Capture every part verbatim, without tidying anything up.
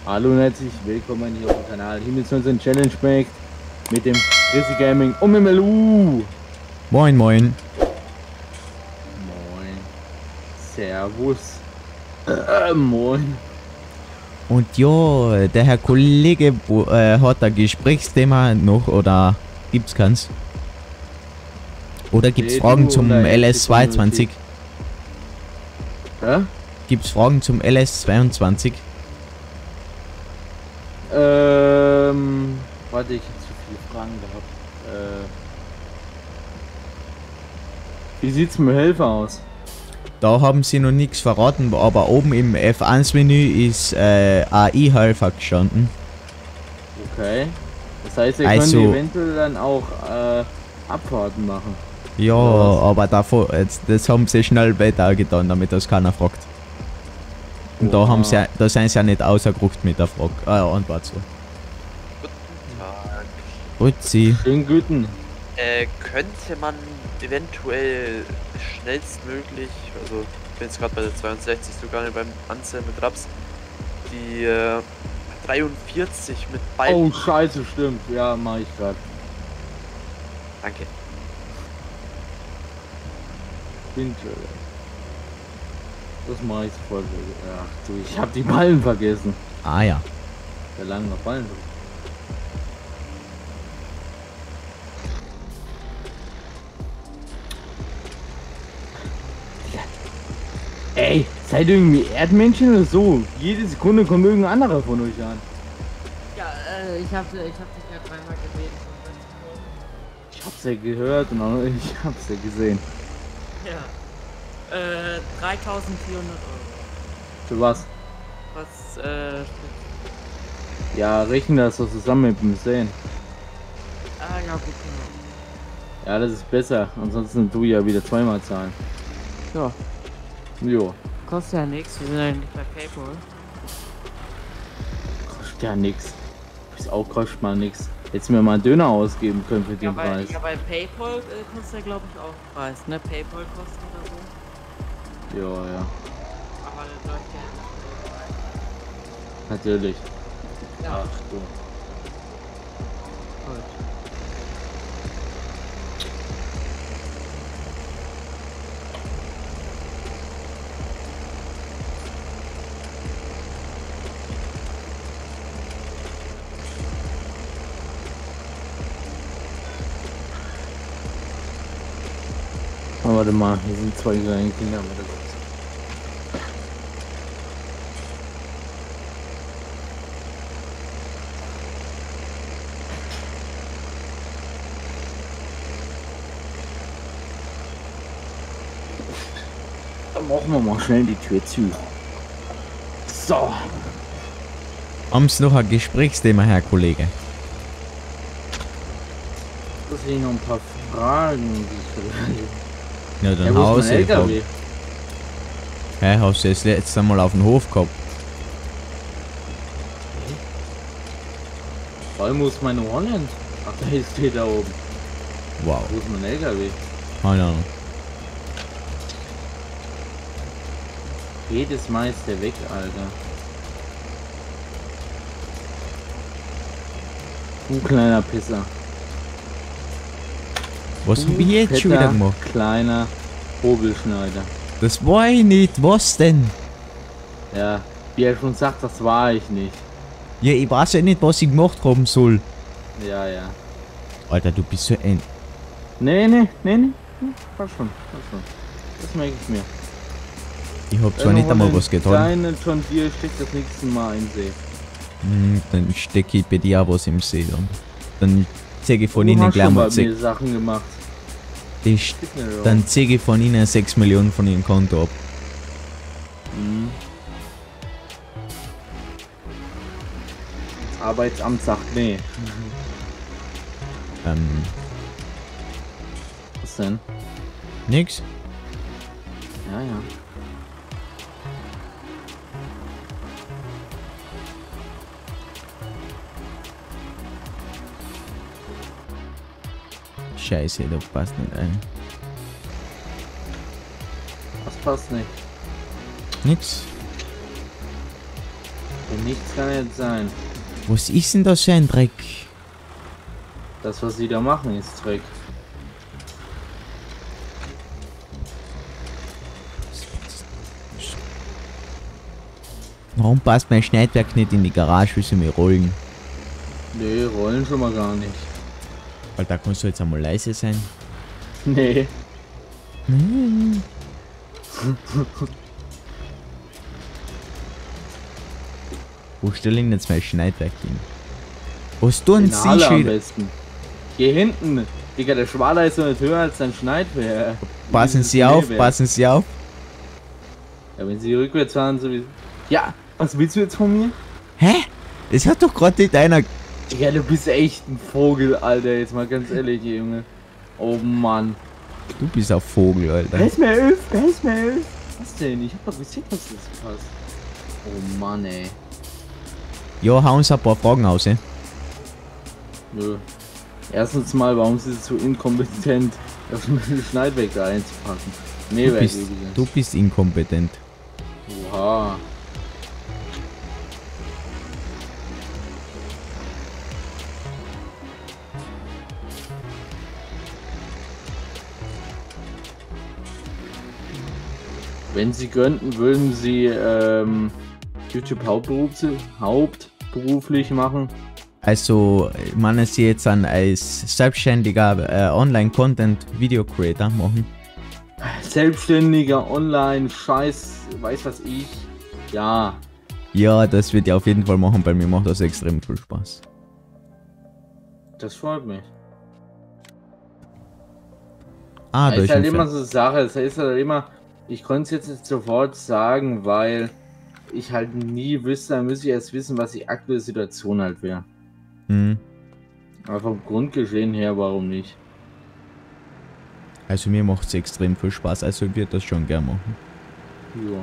Hallo und herzlich willkommen hier auf dem Kanal Himmelsfernseher Challenge Projekt mit dem Chrissy Gaming und mit Melu. Moin moin. Moin. Servus. Äh, moin. Und ja, der Herr Kollege äh, hat ein Gesprächsthema noch oder gibt's keins? Oder gibt's Nee, Fragen du zum oder L S zweiundzwanzig? Hä? Gibt's Fragen zum L S zweiundzwanzig? Ähm, warte, ich hab zu viele Fragen gehabt. Äh, wie sieht's mit dem Helfer aus? Da haben sie noch nichts verraten, aber oben im F eins Menü ist äh, A I-Helfer gestanden. Okay. Das heißt, ihr Also- könnt eventuell dann auch äh, Abfahrten machen. Ja, Oder was? aber davor, jetzt, das haben sie schnell weiter getan, damit das keiner fragt. Und da Oha. haben sie, da sind sie ja nicht außergerucht mit der Frage. Ah ja, Antwort so. Guten Tag. Rutzi. Schönen Güten. Äh, könnte man eventuell schnellstmöglich, also ich bin jetzt gerade bei der zweiundsechzig, sogar nicht beim Anzählen mit Raps, die äh, dreiundvierzig mit Oh, beiden. scheiße, stimmt. Ja, mach ich grad. Danke. Hinter. Das mache ich sofort. Ach du, ich hab die Ballen vergessen. Ah ja. Der lange Ballen. Ey, seid ihr irgendwie Erdmännchen oder so? Jede Sekunde kommt irgendein anderer von euch an. Ja, äh, ich hab, ich hab dich ja dreimal gebeten. Ich hab's ja gehört und auch, ich hab's ja gesehen. Ja. Äh, dreitausendvierhundert Euro. Für was? Was, äh, Ja, rechnen das doch zusammen mit dem Sehen. ah, ja, gut, genau. Ja, das ist besser. Ansonsten du ja wieder zweimal zahlen. Ja, Jo. kostet ja nichts, wir sind ja nicht bei PayPal. Kostet ja nix. Ist auch kostet mal nix. Hättest mir mal einen Döner ausgeben können für Ja, den bei, Preis. ja, bei PayPal äh, kostet ja, glaube ich, auch Preis, ne? PayPal kostet oder so. Ja, ja. Aber das läuft ja nicht. Natürlich. Ja, Ach du. gut. Oh, warte mal, hier sind zwei kleine Kinder. Aber das ist Dann machen wir mal schnell die Tür zu. So. Haben Sie noch ein Gesprächsthema, Herr Kollege? Das sind noch ein paar Fragen, die ich Ja, Ja, dann wo ist Hause. mein L K W? Hä, hast du das letzte Mal auf dem Hof gehabt? Vor allem, wo ist meine Holland? Ach, da ist der da oben. Wow. Wo ist mein L K W? Keine Ahnung. Jedes Mal ist der weg, Alter. Du kleiner Pisser. Was Du hab ich jetzt schon wieder fetter, gemacht? kleiner Hobelschneider. Das war ich nicht. Was denn? Ja, wie er schon sagt, das war ich nicht. Ja, ich weiß ja nicht, was ich gemacht haben soll. Ja, ja. Alter, du bist so ein... Nee, nee, nee, nee. Hm, Passt schon, passt schon. Das merke ich mir. Ich hab zwar nicht einmal was getan. Deine John Deere steckt das nächste Mal ein See. Hm, dann stecke ich bei dir auch was im See dann. Dann zeige ich von Du Ihnen hast gleich schon mal bei sechs. mir Sachen gemacht. Ich, Gib mir doch. dann zeige ich von Ihnen sechs Millionen von Ihrem Konto ab. Mhm. Das Arbeitsamt sagt nee. Ähm, Was denn? nix? Ja, ja. Scheiße, da passt nicht ein. Das passt nicht. Nix. Ja, nichts kann jetzt sein. Was ist denn das für ein Dreck? Das, was sie da machen, ist Dreck. Warum passt mein Schneidwerk nicht in die Garage, wie sie mir rollen? Nee, rollen schon mal gar nicht. Weil da kannst du jetzt einmal leise sein. Nee. Hm. Wo stelle ich denn jetzt mein Schneidwerk hin? Was tun In Sie Halle am schon? besten. Hier hinten. Digga, der Schwader ist so nicht höher als dein Schneidwerk. Passen Dieses Sie auf, Schneewerk. passen Sie auf. Ja, wenn sie rückwärts fahren, so wie... Ja, was willst du jetzt von mir? Hä? Das hat doch gerade nicht einer... Digga, du bist echt ein Vogel, Alter. Jetzt mal ganz ehrlich, Junge. Oh Mann. Du bist ein Vogel, Alter. Wer ist mir elf? Wer ist mir elf? Was denn? Ich hab doch gesehen, dass das passt. Oh Mann, ey. Ja, hauen Sie ein paar Fragen aus, ey. Nö. Erstens mal, warum sind sie so inkompetent, das Schneidwerk da einzupacken? Nee, Du wer bist, du bist inkompetent. Oha. Wenn Sie könnten, würden Sie ähm, YouTube hauptberuflich, hauptberuflich machen? Also, meinen Sie jetzt an als selbstständiger äh, Online-Content-Video-Creator machen? Selbstständiger, online, Scheiß, weiß was ich. Ja. Ja, das wird ja auf jeden Fall machen, weil mir macht das extrem viel Spaß. Das freut mich. Ah, Das da ist ist halt ein immer Fan. so Sache, es ist halt immer, ich konnte es jetzt nicht sofort sagen, weil ich halt nie wüsste, dann müsste ich erst wissen, was die aktuelle Situation halt wäre. Hm. Aber vom Grundgeschehen her, warum nicht? Also mir macht es extrem viel Spaß, also ich würde das schon gern machen. Ja.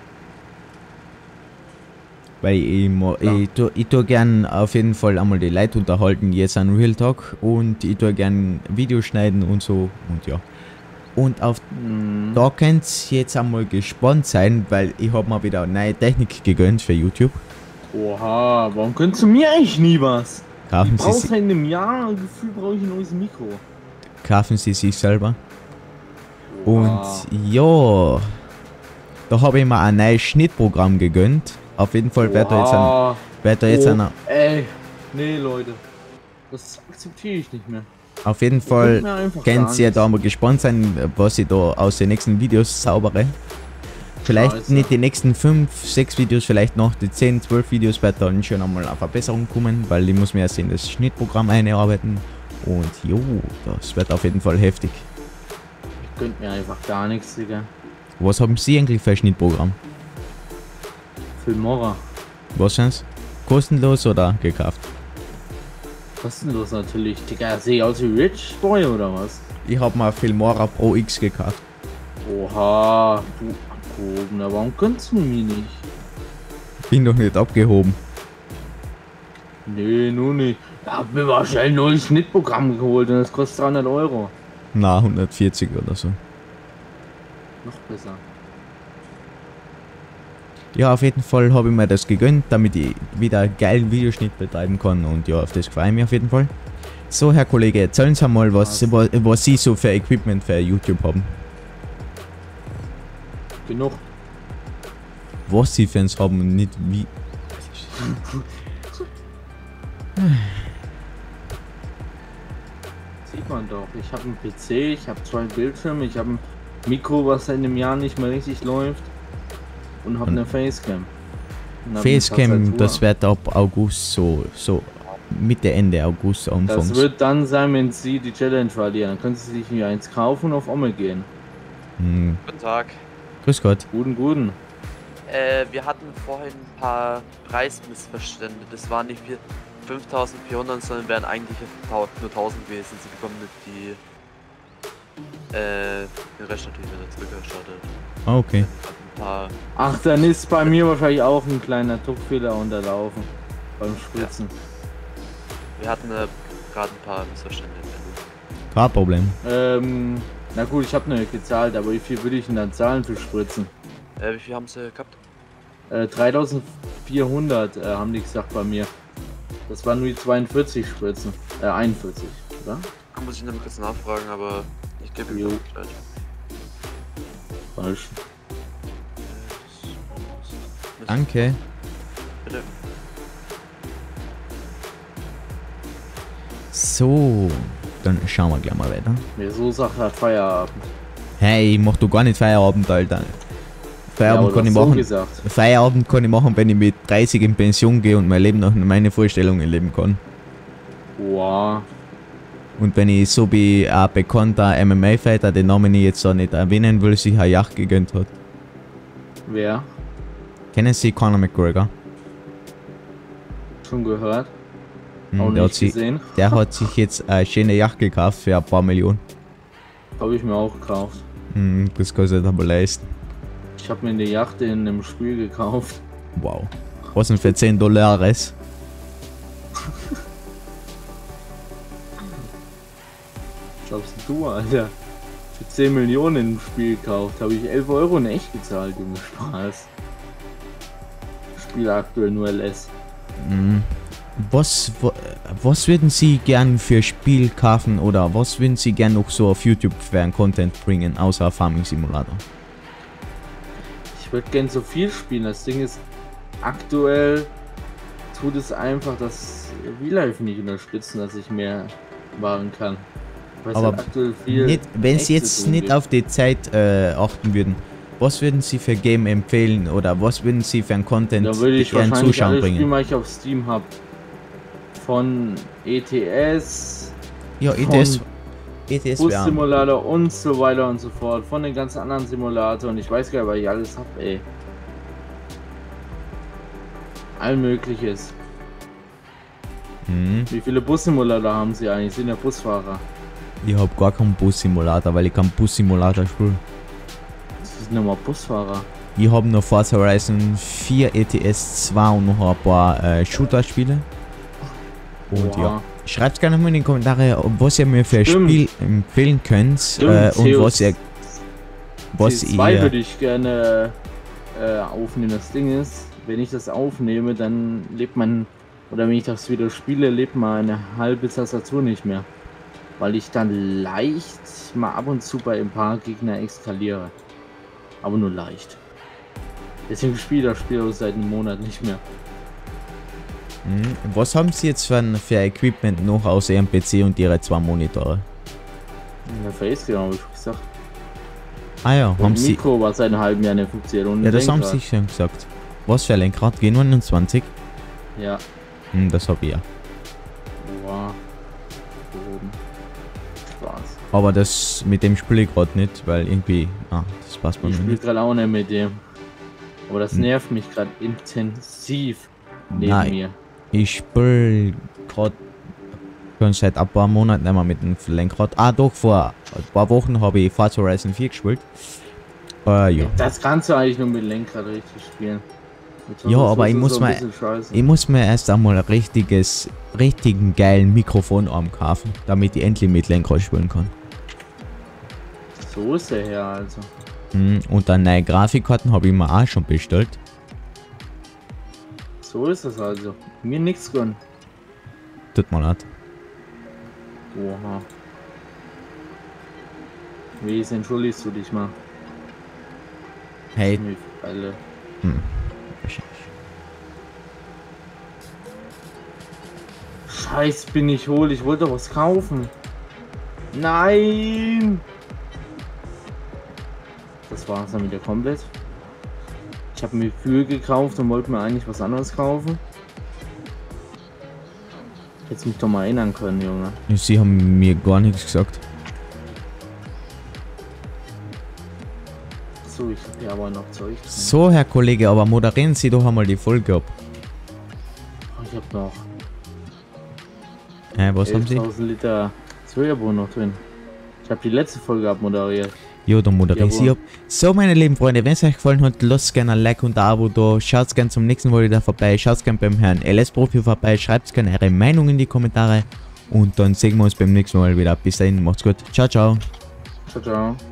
Weil ich, mo- Ja. ich, tu, ich tu gern auf jeden Fall einmal die Leute unterhalten, jetzt an Real Talk, und ich tu gern Videos schneiden und so, und ja. Und auf Hm. da könnt ihr jetzt einmal gespannt sein, weil ich habe mir wieder neue Technik gegönnt für YouTube. Oha, warum gönnst du mir eigentlich nie was? Kaufen Ich Sie, brauche si- seit einem Jahr ein Gefühl, brauche ich ein neues Mikro. kaufen Sie sich selber. Oha. Und ja, da habe ich mir ein neues Schnittprogramm gegönnt. Auf jeden Fall wird da jetzt ein, Oha. wird da jetzt Oh, einer, Ey, nee, Leute. Das akzeptiere ich nicht mehr. auf jeden Ihr könnt Fall mir einfach könnt gar ihr nichts. da mal gespannt sein, was ich da aus den nächsten Videos zaubere. Vielleicht Scheiße. nicht die nächsten fünf, sechs Videos, vielleicht noch die zehn, zwölf Videos wird dann schon einmal eine Verbesserung kommen, weil ich muss mir erst in das Schnittprogramm einarbeiten. Und jo, das wird auf jeden Fall heftig. Ich gönnt mir einfach gar nichts, Digga. Was haben Sie eigentlich für ein Schnittprogramm? Filmora. Was sind's? Kostenlos oder gekauft? Kostenlos natürlich. Digga, sehe ich aus wie Rich Boy oder was? Ich habe mir Filmora Pro X gekauft. Oha, du abgehobener. Warum gönnst du mir nicht? Bin doch nicht abgehoben. Nee, nur nicht. Ich hab mir mal schnell ein neues Schnittprogramm geholt und das kostet dreihundert Euro. Na, hundertvierzig oder so. Noch besser. Ja, auf jeden Fall habe ich mir das gegönnt, damit ich wieder geilen Videoschnitt betreiben kann, und ja, auf das freue ich mich auf jeden Fall. So, Herr Kollege, erzählen Sie mal, was, was, was Sie so für Equipment für YouTube haben. Genug. Was Sie für uns haben und nicht wie. Sieht man doch. Ich habe einen P C, ich habe zwei Bildschirme, ich habe ein Mikro, was seit einem Jahr nicht mehr richtig läuft. Und habe Und- eine Facecam. Und hab eine Facecam, Tastatur. das wird ab August so, so Mitte, Ende August Das anfangen. wird dann sein, wenn Sie die Challenge verlieren. Dann können Sie sich hier eins kaufen und auf Omme gehen. Hm, Guten Tag. grüß Gott. Guten, guten. Äh, wir hatten vorhin ein paar Preismissverstände. Das waren nicht vier- fünftausendvierhundert, sondern wären eigentlich tau- nur tausend gewesen. Sie bekommen die, äh, den Rest natürlich wieder zurückerstattet. Ah, okay. Ein paar, Ach, dann ist bei mir wahrscheinlich auch ein kleiner Druckfehler unterlaufen. Beim Spritzen. wir hatten äh, gerade ein paar Missverstände. Kein Problem. Ähm, na gut, ich habe nicht gezahlt, aber wie viel würde ich denn dann zahlen für Spritzen? Äh, wie viel haben sie gehabt? Äh, dreitausendvierhundert äh, haben die gesagt bei mir. Das waren nur die zweiundvierzig Spritzen. Äh, einundvierzig, oder? Da muss ich noch mal kurz nachfragen, aber ich gebe Jo. ihm Bescheid. Falsch. Danke. Bitte. So, dann schauen wir gleich mal weiter. Mir so Sache hat Feierabend. Hey, mach du gar nicht Feierabend, Alter. Ja, Feierabend aber kann du ich hast so machen. gesagt. Feierabend kann ich machen, wenn ich mit dreißig in Pension gehe und mein Leben nach meinen Vorstellungen leben kann. Wow. Und wenn ich so wie ein bekannter M M A-Fighter, den Namen ich jetzt auch nicht erwähnen will, sich eine Yacht gegönnt hat. Wer? Kennen Sie Conor McGregor? Schon gehört? Hm, Auch der, hat nicht sich, gesehen. der hat sich jetzt eine schöne Yacht gekauft für ein paar Millionen. Habe ich mir auch gekauft. Hm, das kann sich aber leisten. Ich habe mir eine Yacht in einem Spiel gekauft. Wow. Was denn für zehn Dollar ist? Was glaubst du, Alter? Für zehn Millionen im Spiel gekauft. Habe ich elf Euro in echt gezahlt, Junge. Spaß. Spiele aktuell nur L S. Hm. Was, wa- was würden Sie gern für Spiel kaufen oder was würden Sie gern noch so auf YouTube für einen Content bringen, außer Farming Simulator? Ich würde gern so viel spielen. Das Ding ist, aktuell tut es einfach das V-Life nicht unterstützen, dass ich mehr machen kann. Weil es Aber halt aktuell viel Nicht, wenn echt Sie zu jetzt tun nicht gibt. auf die Zeit äh, achten würden, was würden Sie für Game empfehlen oder was würden Sie für einen Content Da würde ich Ihren wahrscheinlich Zuschauern alle Spiele, bringen? die ich auf Steam habe. Von E T S, Ja, E von T S, E T S wäre Bus-Simulator und so weiter und so fort. Von den ganzen anderen Simulatoren. Ich weiß gar nicht, was ich alles hab, ey. All Mögliches. hm. Wie viele Bus-Simulator haben Sie eigentlich? Sind ja Busfahrer. Ich hab gar keinen Bus-Simulator, weil ich keinen Bus-Simulator spiele. Sie sind nochmal Busfahrer. Ich habe noch Forza Horizon vier, E T S zwei und noch ein paar äh, Shooter-Spiele. Und Oha. ja, schreibt gerne mal in die Kommentare, was ihr mir für ein Stimmt. Spiel empfehlen könnt Stimmt, äh, und C O was ihr, was C zwei ihr, würde ich gerne äh, aufnehmen. Das Ding ist, wenn ich das aufnehme, dann lebt man, oder wenn ich das wieder spiele, lebt meine halbe Tastatur nicht mehr. Weil ich dann leicht mal ab und zu bei ein paar Gegner eskaliere. Aber nur leicht. Deswegen spiele ich das Spiel auch seit einem Monat nicht mehr. Hm, was haben Sie jetzt für, ein- für Equipment noch außer Ihrem P C und Ihre zwei Monitore? Der Facecam habe ich gesagt. Ah ja, Und haben das Sie, Mikro war seit einem halben Jahr nicht funktioniert. Und ja ein das haben Lenkrad. Sie schon gesagt. Was für ein Lenkrad? G neunundzwanzig? Ja. Hm, das hab ich ja. Wow. Oben. Spaß. Aber das mit dem spiele ich gerade nicht, weil irgendwie, ah, das passt mir Ich spiele nicht. gerade auch nicht mit dem. Aber das Hm. nervt mich gerade intensiv neben Nein. mir. Ich spiele gerade schon seit ein paar Monaten nicht mehr mit dem Lenkrad. Ah doch, vor ein paar Wochen habe ich Forza Horizon vier gespielt. Äh, ja. Das kannst du eigentlich nur mit Lenkrad richtig spielen. Mit Ja, sonst aber ist ich das muss so ein mal- bisschen scheiße. Ich muss mir erst einmal ein richtiges, richtigen geilen Mikrofonarm kaufen, damit ich endlich mit Lenkrad spielen kann. So ist der her, also. Hm, und dann neue Grafikkarten habe ich mir auch schon bestellt. So ist das also. Mir nichts gönnen. Tut mir leid. Oha. Wie entschuldigst du dich mal? Hey, Mir alle. hm. Scheiß, bin ich hohl. Ich wollte doch was kaufen. Nein! Das war es dann wieder komplett. Ich habe mir Kühe gekauft und wollte mir eigentlich was anderes kaufen. Hättest mich doch mal erinnern können, Junge. Sie haben mir gar nichts gesagt. So, ich habe hier aber noch Zeug. drin. So, Herr Kollege, aber moderieren Sie doch einmal die Folge ab. Oh, ich habe noch Hä, was haben Sie? elftausend Liter Sojabohnen noch drin. Ich habe die letzte Folge abmoderiert. Jo, dann moderieren Sie Jawohl. ab. So, meine lieben Freunde, wenn es euch gefallen hat, lasst gerne ein Like und ein Abo da. Schaut gerne zum nächsten Mal wieder vorbei. Schaut gerne beim Herrn L S Profi vorbei. Schreibt gerne eure Meinung in die Kommentare. Und dann sehen wir uns beim nächsten Mal wieder. Bis dahin, macht's gut. Ciao, ciao. Ciao, ciao.